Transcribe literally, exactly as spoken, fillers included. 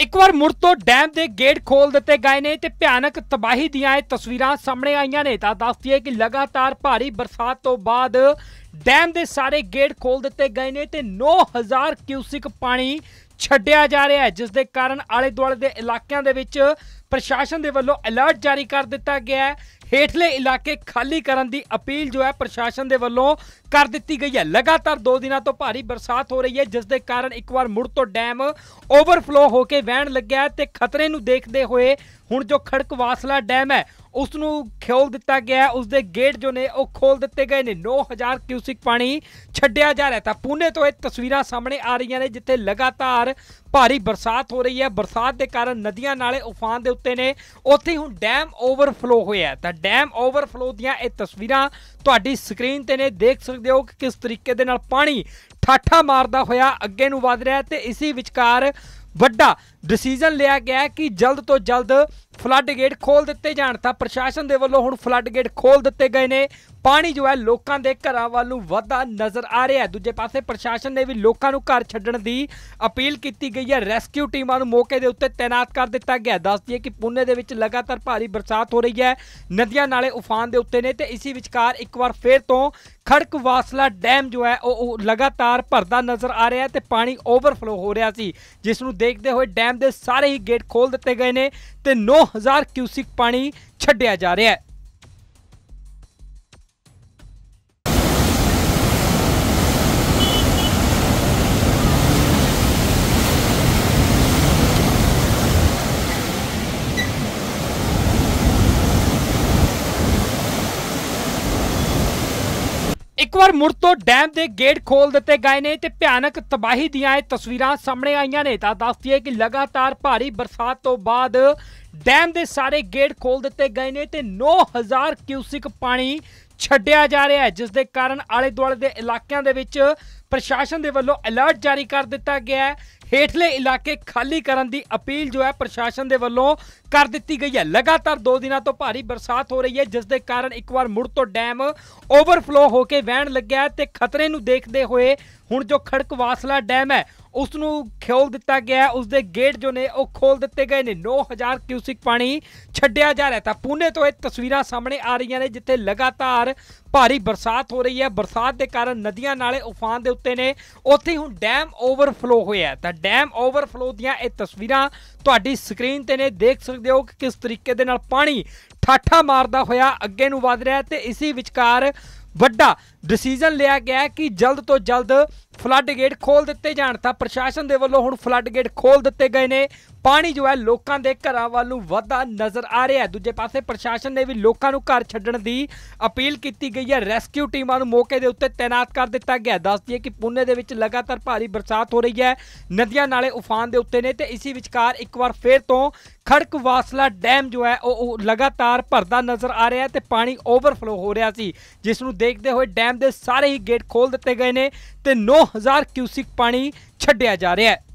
एक बार मुड़ तो डैम के गेट खोल दिते गए ने ते भयानक तबाही दियां तस्वीरां सामने आईयां ने। तां दस दईए कि लगातार भारी बरसात तो बाद डैम के सारे गेट खोल दिते गए ने ते नौ हज़ार क्यूसिक पानी छड्डिया जा रहा है, जिस दे कारण आले दुआले दे इलाकिਆਂ ਦੇ ਵਿੱਚ प्रशासन के वलों अलर्ट जारी कर दिता गया है। हेठले इलाके खाली करने की अपील जो है प्रशासन के वलों कर दी गई है। लगातार दो दिनों तो भारी बरसात हो रही है, जिस दे कारण एक बार मुड़ तो डैम ओवरफ्लो होकर वहन लग्या है ते खतरे नूं देखते हुए हुण जो खड़क वासला डैम है उसनूं खोल दिता गया है। उसके गेट जो ने वो खोल दिते गए ने। नौ हज़ार क्यूसिक पानी छड्डिया जा रहा है। तो पुणे तो ये तस्वीरां सामने आ रही ने जिथे लगातार भारी बरसात हो रही है। बरसात के कारण नदियां नाले उफान के उत्ते ने, उत्थे हुण डैम ओवरफ्लो होया। तो डैम ओवरफ्लो दियां ये तस्वीरां तुहाडी स्क्रीन ते ने देख सकते हो कि किस तरीके दे नाल पानी ठाठा मारदा होया अगे नूं वध रहा है। ते इसी विचकार वड्डा डिसीजन लिया गया है कि जल्द तो जल्द फ्लड गेट खोल दिते जाण। तां प्रशासन दे वल्लों हुण फ्लड गेट खोल दिते गए ने। पानी जो है लोगों के घरों वालों वधदा नज़र आ रहा है। दूजे पासे प्रशासन ने भी लोगों को घर छड्डण की अपील की गई है। रेस्क्यू टीमां नूं मौके के उत्ते तैनात कर दिता गया। दस दिए कि पुणे दे विच लगातार भारी बरसात हो रही है, नदियां नाले उफान के उत्ते ने। ते इसी विचकार एक बार फिर तो खड़क वासला डैम जो है वो लगातार भरदा नज़र आ रहा है ते पानी ओवरफ्लो हो रहा सी, जिसनूं देखते हुए डैम के सारे ही गेट खोल दिते गए ने ते नौ हज़ार क्यूसिक पानी छड्डिया जा रहा है। एक बार मुड़ तो डैम के गेट खोल दिते गए ने ते भयानक तबाही दियां तस्वीरां सामने आईयां ने। तां दस दईए कि लगातार भारी बरसात तो बाद डैम के सारे गेट खोल दिते गए ने ते नौ हज़ार क्यूसिक पानी छड्डिया जा रहा है, जिस दे कारण आले दुआले दे इलाकिਆਂ ਦੇ ਵਿੱਚ प्रशासन के वलों अलर्ट जारी कर दिता गया है। हेठले इलाके खाली करने की अपील जो है प्रशासन के वलों कर दी गई है। लगातार दो दिनों तो भारी बरसात हो रही है, जिस दे कारण एक बार मुड़ तो डैम ओवरफ्लो होकर वहन लग्या है ते खतरे नूं देखते हुए हुण जो खड़क वासला डैम है उसनूं खोल दिता गया है। उसके गेट जो ने वो खोल दिते गए ने। नौ हज़ार क्यूसिक पानी छड्डिया जा रहा है। तो पुणे तो ये तस्वीरां सामने आ रही ने जिथे लगातार भारी बरसात हो रही है। बरसात के कारण नदियां नाले उफान के उत्ते ने, उत्थे हुण डैम ओवरफ्लो होया। तो डैम ओवरफ्लो दियां ये तस्वीरां तुहाडी स्क्रीन ते ने देख सकते हो कि किस तरीके दे नाल पानी ठाठा मारदा होया अगे नूं वध रहा है। ते इसी विचकार वड्डा डिसीजन लिया गया है कि जल्द तो जल्द फ्लड गेट खोल दिते जाण। तां प्रशासन के वलों हुण फ्लड गेट खोल दिते गए ने। पानी जो है लोगों के घरों वालों वधदा नज़र आ रहा है। दूजे पासे प्रशासन ने भी लोगों को घर छड्डण की अपील की गई है। रेस्क्यू टीमां नूं मौके के उत्ते तैनात कर दिता गया। दस दिए कि पुणे दे विच लगातार भारी बरसात हो रही है, नदियां नाले उफान के उत्ते ने। ते इसी विचकार एक बार फिर तो खड़क वासला डैम जो है वो लगातार भरदा नज़र आ रहा है ते पानी ओवरफ्लो हो रहा सी, जिसनूं देखते हुए डैम के सारे ही गेट खोल दिते गए ने ते नौ हज़ार क्यूसिक पानी छड्डिया जा रहा है।